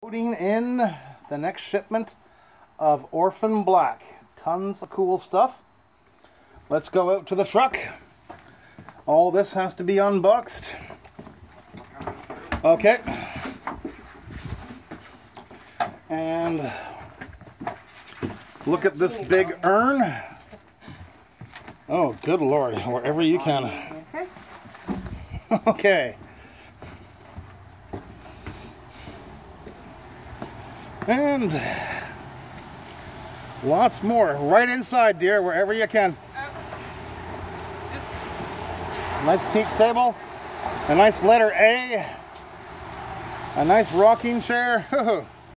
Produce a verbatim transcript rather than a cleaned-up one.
Loading in the next shipment of Orphan Black. Tons of cool stuff. Let's go out to the truck. All this has to be unboxed. Okay. And look at this big urn. Oh, good Lord, wherever you can. Okay. And lots more right inside, dear, wherever you can. Nice teak table, a nice letter A, a nice rocking chair.